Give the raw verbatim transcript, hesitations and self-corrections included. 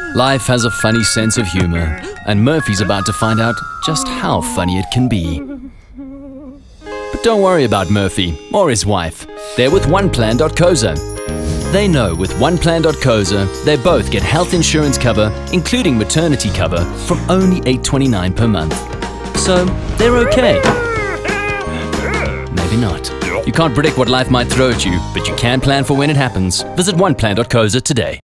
Life has a funny sense of humor, and Murphy's about to find out just how funny it can be. But don't worry about Murphy or his wife. They're with OnePlan dot co dot za. They know with OnePlan dot co dot za, they both get health insurance cover, including maternity cover, from only eight dollars and twenty-nine cents per month. So, they're okay. Maybe not. You can't predict what life might throw at you, but you can plan for when it happens. Visit OnePlan dot co dot za today.